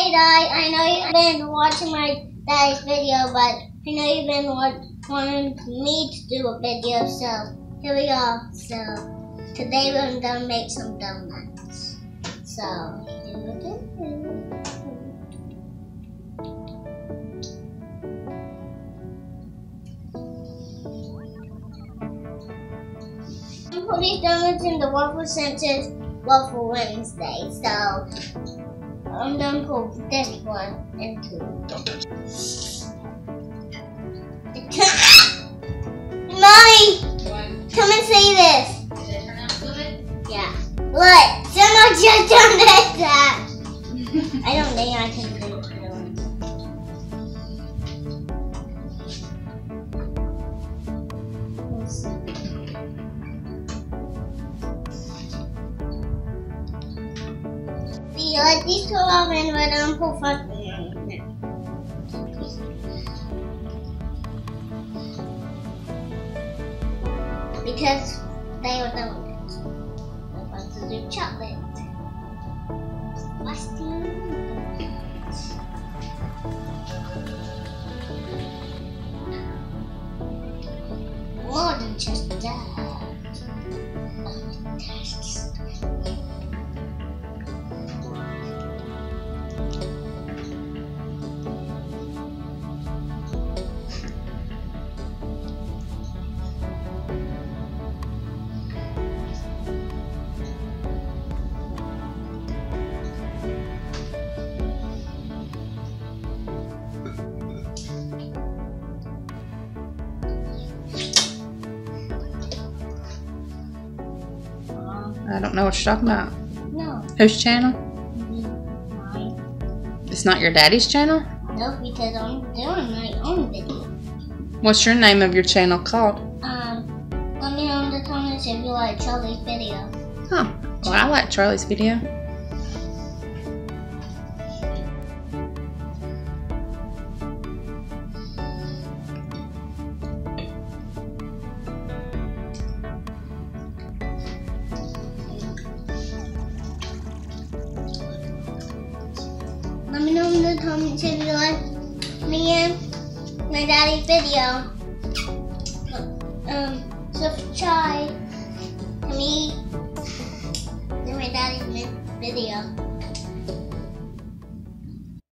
Hey Dad, I know you've been watching my daddy's video, but I know you've been wanting me to do a video, so here we go. So today we're gonna make some donuts. So put these donuts in the Waffle since it's Waffle Wednesday. So I'm gonna put this one into Mommy! Come and see this. Did it turn out good? Yeah. Look, someone just done that. I don't think I can do it. See, let these two off and we're gonna put something on it. Because they were donuts. We're about to do chocolate. Frosting. More than just that. I don't know what you're talking about. No. Whose channel? Mine. It's not your daddy's channel? No, because I'm doing my own video. What's your name of your channel called? Let me know in the comments if you like Charlie's video. Oh, well, I like Charlie's video. Let me know in the comments if you like me and my daddy's video. Subscribe to me and my daddy's video.